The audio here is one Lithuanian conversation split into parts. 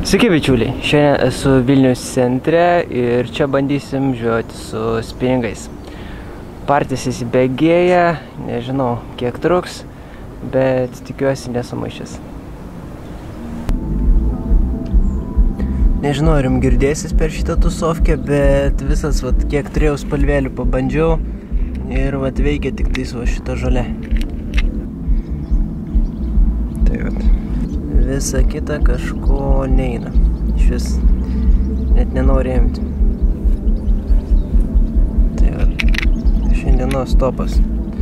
Sveiki bičiuliai, šiandien esu Vilniaus centre ir čia bandysim žvejoti su spiningais. Partijas įsibėgėja, nežinau kiek truks, bet tikiuosi nesumaišys. Nežinau, ar jums girdėsis per šitą tusovkę, bet visas, kiek turėjau spalvėlių pabandžiau ir veikia tik tais šita žolė. Visa kita kažko neina. Iš vis net nenori imti. Tai šiandienos topas.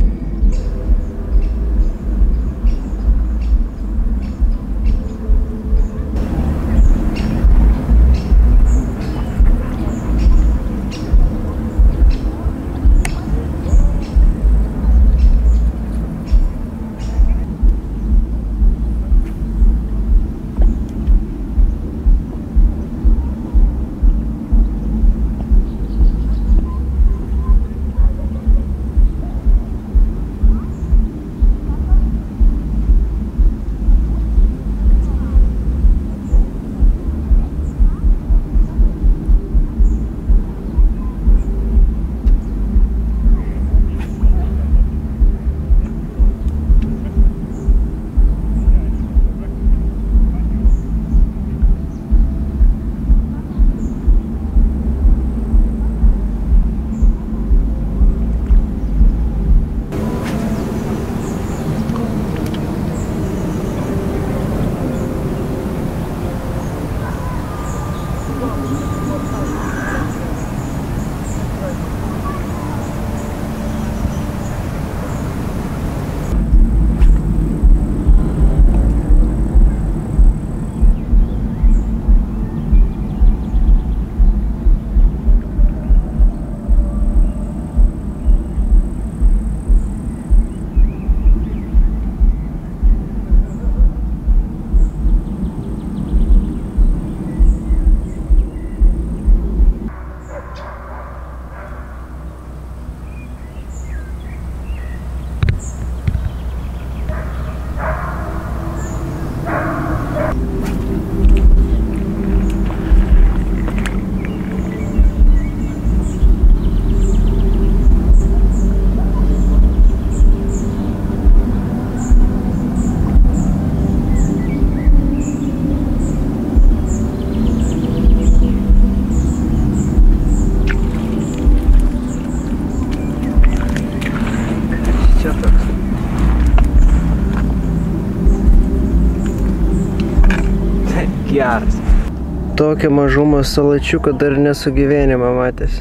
Geras. Tokią mažumą salačiuką dar nesu gyvenimą matęs.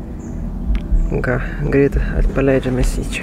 Ką, greit atpaleidžiame syčią.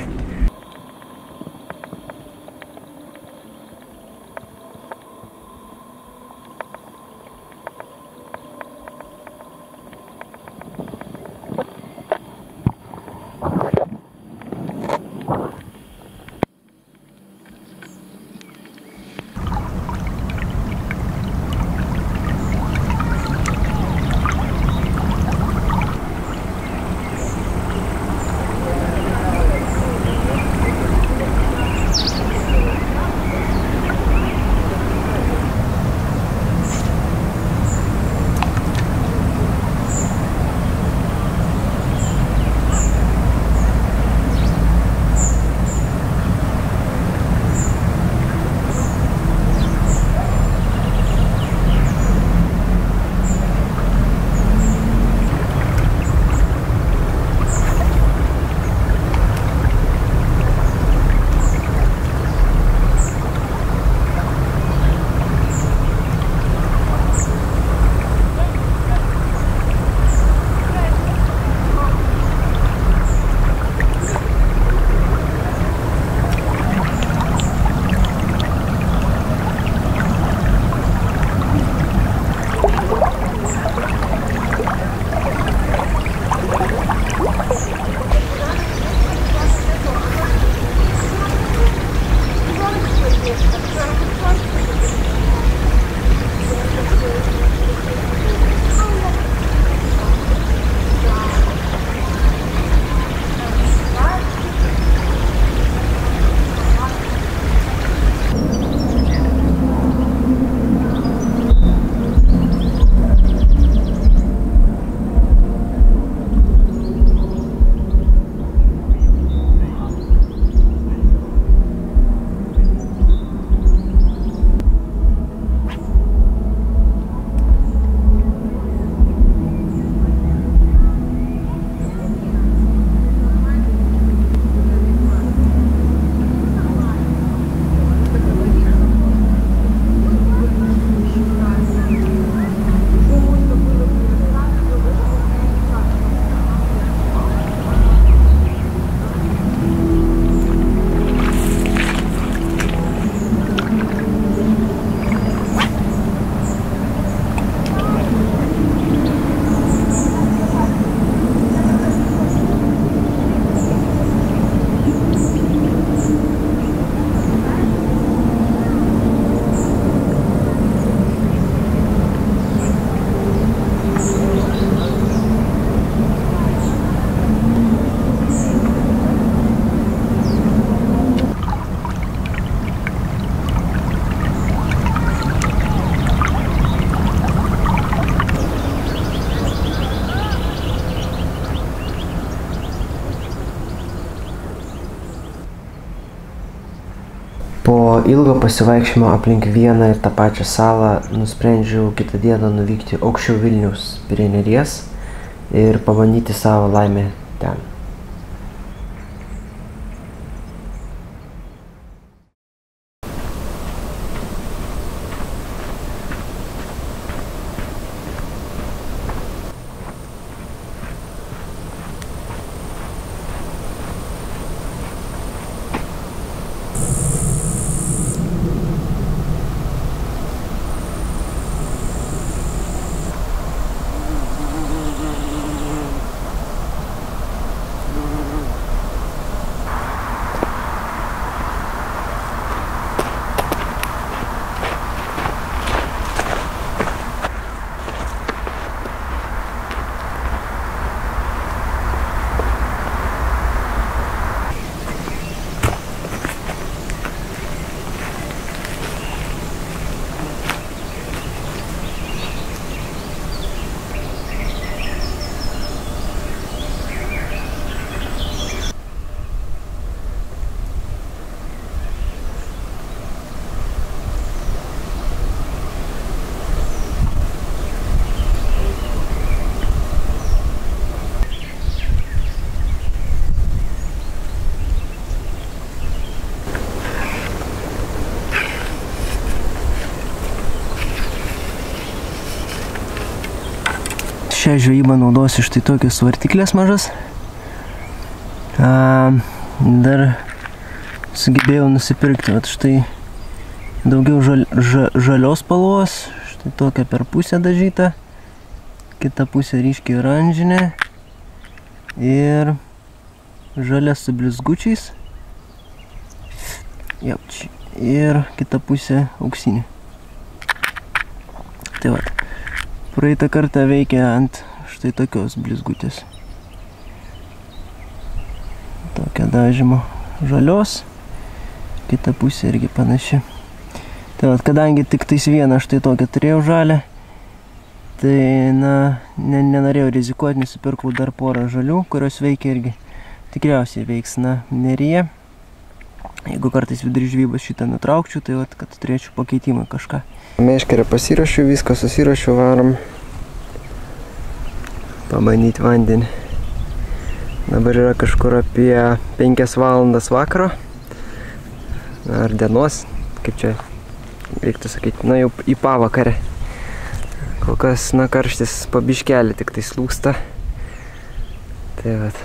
Po ilgo pasivaikščiojimo aplink vieną ir tą pačią salą nusprendžiau kitą dieną nuvykti aukščiau Vilniaus prie Neries ir pabandyti savo laimę ten. Šią žvejybą naudosiu štai tokias vartiklės mažas. Dar sugebėjau nusipirkti štai daugiau žalios spalvos, štai tokia per pusę dažyta, kita pusė ryškiai oranžinė ir žalia su blizgučiais ir kita pusė auksinė. Tai vat. Praeitą kartą veikia ant štai tokios blizgutės. Tokia dažymo žalios, kita pusė irgi panaši. Tai vat, kadangi tik tais vieną štai tokią turėjau žalę, tai nenorėjau rizikuoti, nusipirkau dar porą žalių, kurios veikia irgi. Tikriausiai veiks Neryje. Jeigu kartais vidury žvejybos šitą nutraukčiau, tai vat, kad turėčiau pakeitimą kažką. Meškerę pasirašiau, viską susirašiau, varom pabandyti vandenį. Dabar yra kažkur apie 5 valandas vakaro ar dienos, kaip čia reiktų sakyti, jau į pavakarę. Kol kas, karštis po biškelį tik tai slūgsta. Tai vat.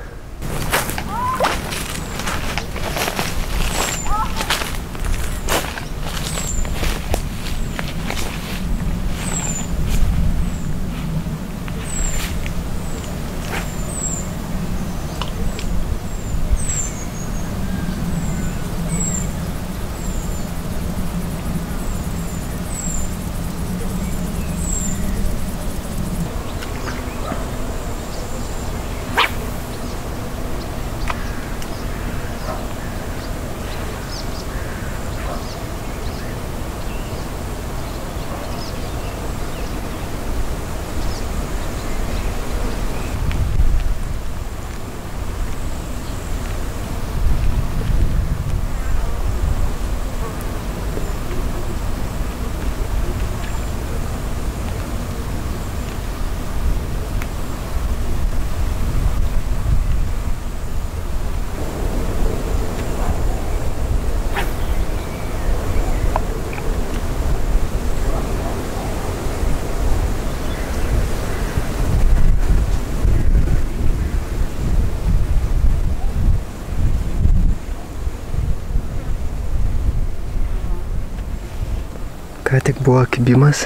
Ką tik buvo kibimas,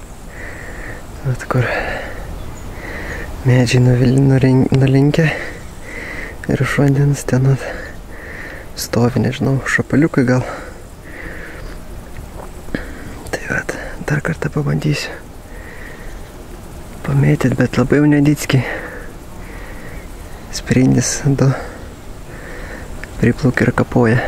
kur medžiai nulinkę ir iš vandens ten stovi, nežinau, šapaliukai gal. Tai vat, dar kartą pabandysiu pamėtyti, bet labai jau nedickiai. Sprindis du priplaukia ir kapoja.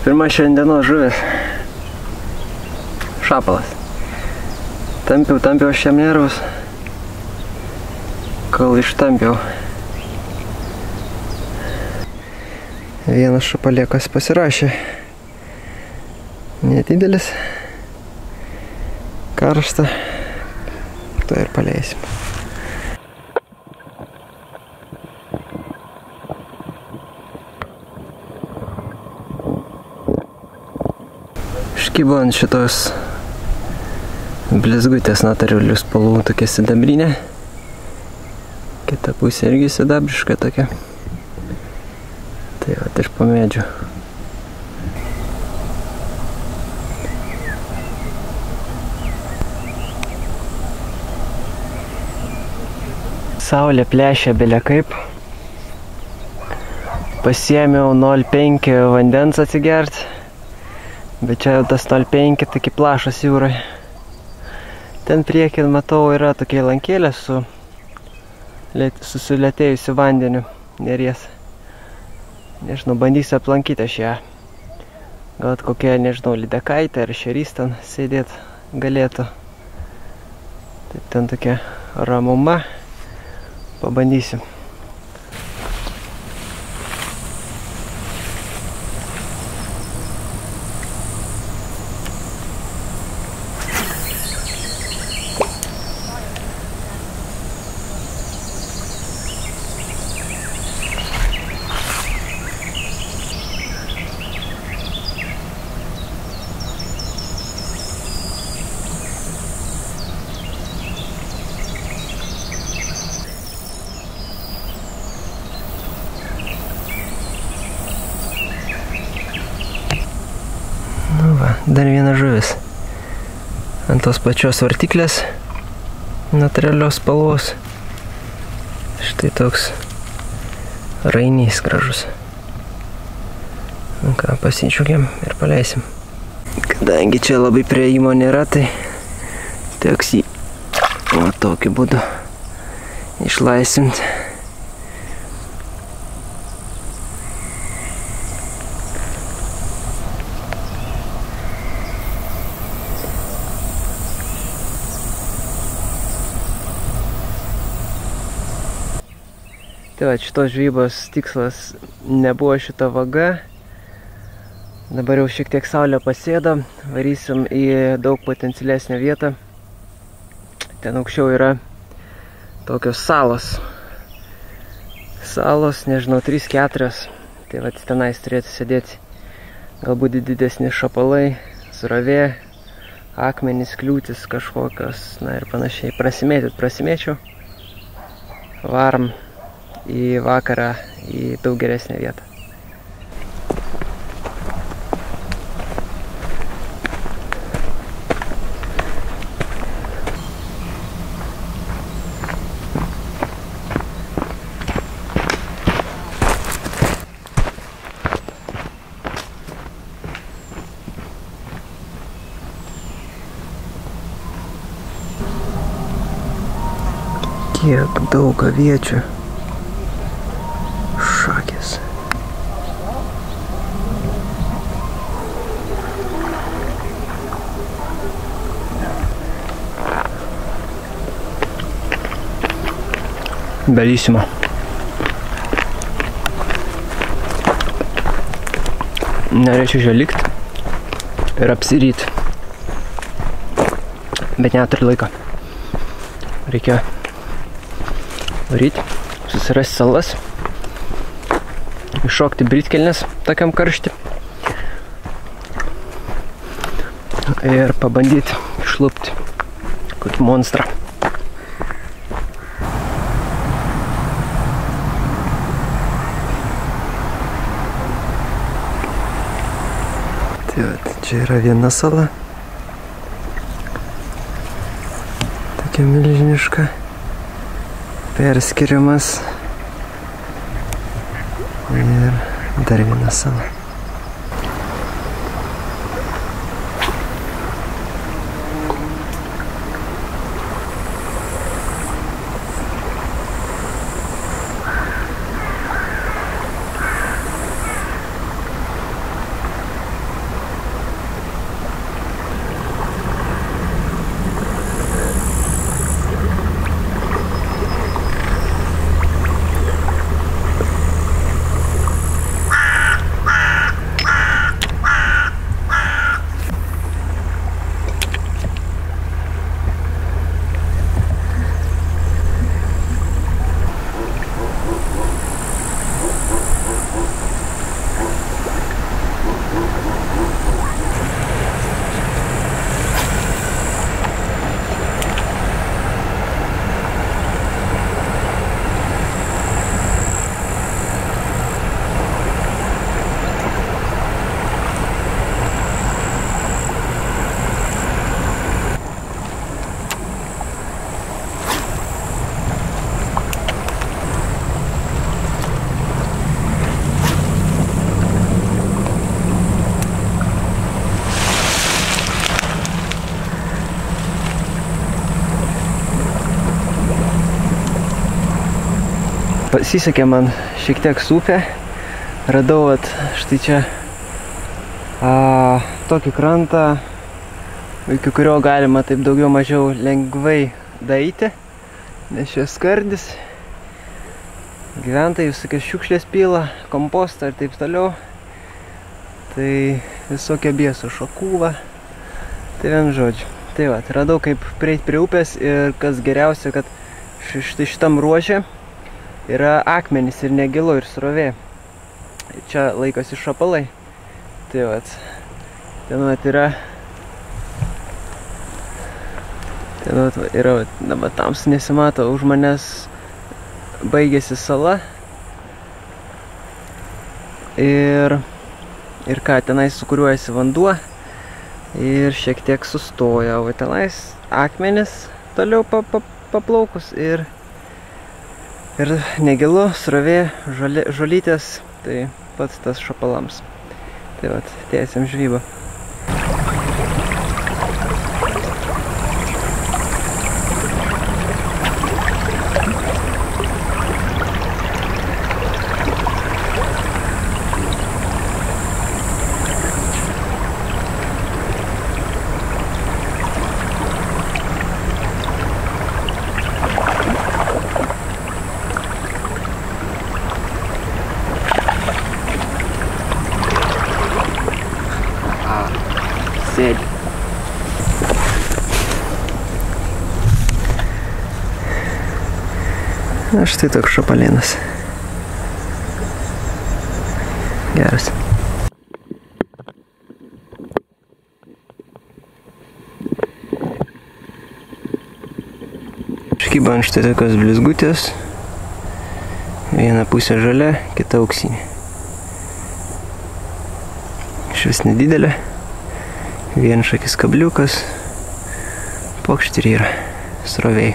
Pirma šiandienos žuvis. Šapalas. Tampiau šiam nervus, kol ištampiau. Vienas šapaliekas pasirašė. Nedidelis. Karšta. To ir paleisim. Iškybo ant šitos blizgutės natūralių spalvų, tokia sidabrinė. Kita pusė irgi sidabriška tokia. Tai vat iš po medžių. Saulė plešia belia kaip. Pasiėmiau 0,5 vandens atsigert. Bet čia tas 0,5 tokie plašas jūrai. Ten priekin matau yra tokie lankėlė su sulėtėjusiu vandeniu neries. Nežinau, bandysiu aplankyti aš ją. Gal kokia, nežinau, lydekaitė ar šerys ten sėdėt galėtų. Taip, ten tokia ramuma. Pabandysiu. Dar viena žuvis. Ant tos pačios vartiklės natūralios spalvos. Štai toks rainys gražus. Nu ką, pasidžiaugiam ir paleisim. Kadangi čia labai prieimo nėra, tai teks jį tokiu būdu išlaisvinti. Tai va, šitos žvejybos tikslas nebuvo šita vaga. Dabar jau šiek tiek saulė pasėdo. Varysim į daug potencialesnę vietą. Ten aukščiau yra tokios salos. Salos, nežinau, 3-4. Tai va, tenais turėtų sėdėti galbūt didesni šapalai, srovė, akmenys, kliūtis kažkokios, na ir panašiai. Prasimėčiau. Varom į vakarą į daug geresnę vietą. Kiek daug aviečių. Šakės. Bellissimo. Norėčiau čia likt ir apsiryt. Bet neturiu laiko. Reikia varyti, susirasti salas, iššokti britkelnes tokiam karšti ir pabandyti išlupti kokį monstrą. Tai vat, čia yra viena sala, tokia milžiniška, perskiriamas ir dar viena sala. pasisekė man šiek tiek su upė. Radau štai čia tokį krantą, iki kurio galima taip daugiau mažiau lengvai daeiti, nes čia skardis. Gyventojai visokias šiukšlės pila, kompostą ir taip toliau. Tai visokie biesų šakų, va. Tai vien žodžiu. Tai va, radau kaip prieiti prie upės ir kas geriausia, kad štai šitam ruože yra akmenys ir negilu ir srovė. Čia laikosi šapalai. Tai va, ten va yra, dabar tamsu nesimato, už manęs baigėsi sala. Ir ką, tenais sukuriuojasi vanduo ir šiek tiek sustoja, o tenais akmenis toliau paplaukus ir negilu, srovė, žolytės, tai pats tas šapalams. Tai vat, tęsiam žvybą. Sėdi. Na štai toks šapalėnas. Geras. Iškyba ant štai tokios blizgutės. Viena pusė žalia, kita auksinė. Išvis nedidelė. Vienšakis kabliukas, pokšt ir yra srovėj.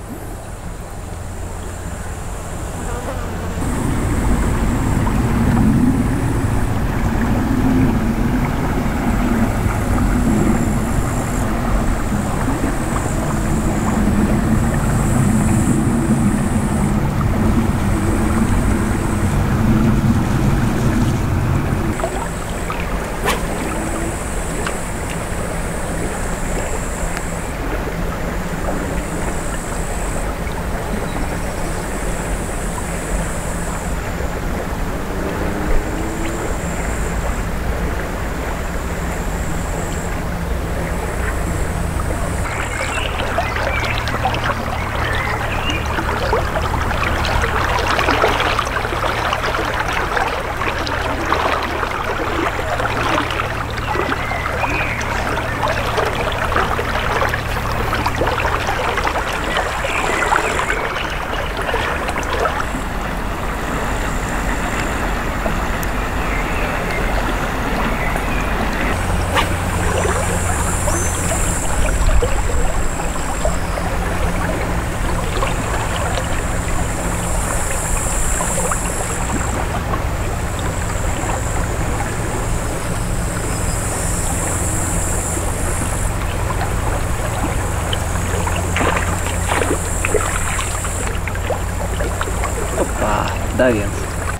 Dar vienas.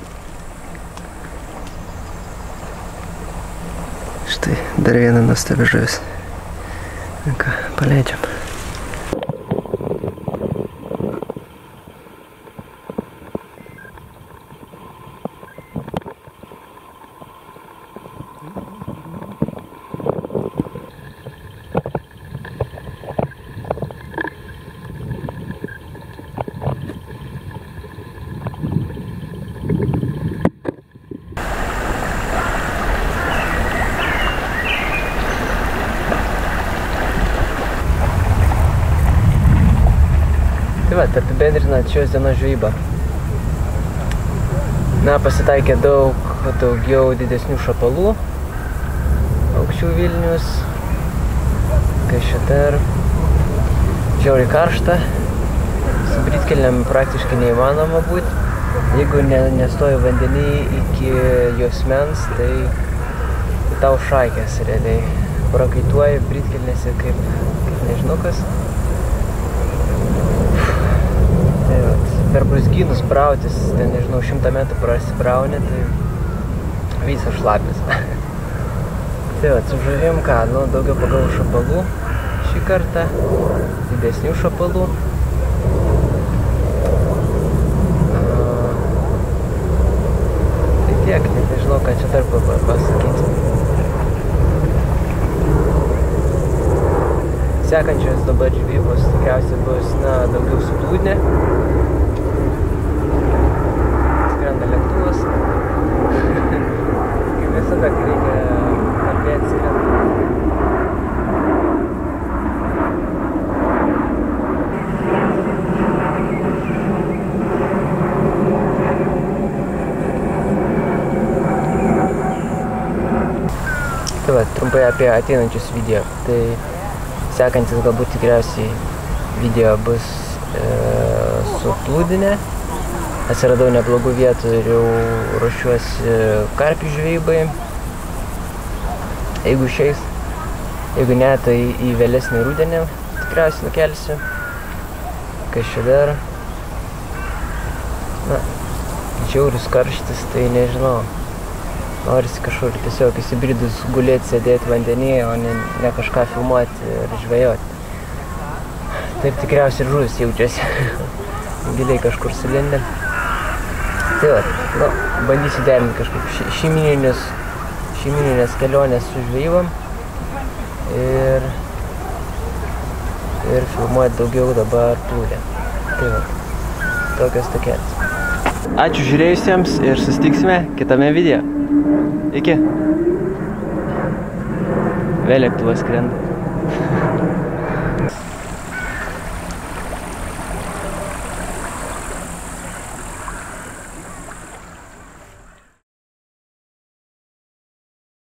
Štai, dar viena nuostabi žuvis. Na ką, paleidžiam. Tai va, apibendrinant šios dienos žvejybą. Na, pasitaikė daugiau didesnių šapalų. Aukščių Vilnius. Kaišiador. Žiauriai karšta. Su britkelnėm praktiškai neįmanoma būti. Jeigu nestoji vandenį iki juosmens, tai tau šakės realiai. Prakaituoji britkelnėse kaip nežinau kas. Tai vat. per brūzgynus brautis, ten nežinau, 100 metrų prasibrauni, tai visas šlapis. Tai va, su žuvim ką, nu, daugiau pagavau šapalų šį kartą, didesnių šapalų. Tai tiek, nežinau, ką čia dar pasakyti. Sekančios dabar žvejybos tikriausiai bus, na, daugiau su plūdne. Skrenda lėktuvas. Kaip visada, kai reikia kalbėti, skrenda. Tai va, trumpai apie ateinančius video. Tai sekantis galbūt tikriausiai video bus su plūdine. Atsiradau neblogų vietų ir jau ruošiuosi karpių žvejybai. Jeigu išeis, jeigu ne, tai į vėlesnį rudenį tikriausiai nukelsiu. Kas čia dar? Na, žiaurius karštis, tai nežinau. Norisi kažkur tiesiog įsibridus gulėti, sėdėti vandenyje, o ne kažką filmuoti ir žvejoti. Taip tikriausiai ir žuvis jaučiasi. Giliai kažkur sulindę. Tai va, nu, bandysiu derinti kažkaip šeiminės kelionės su žvejybom ir filmuoti daugiau dabar plūdę. Tai va, tokios tokelės. Ačiū žiūrėjusiems ir susitiksime kitame video. Iki. Vėl lėktuvas skrenda.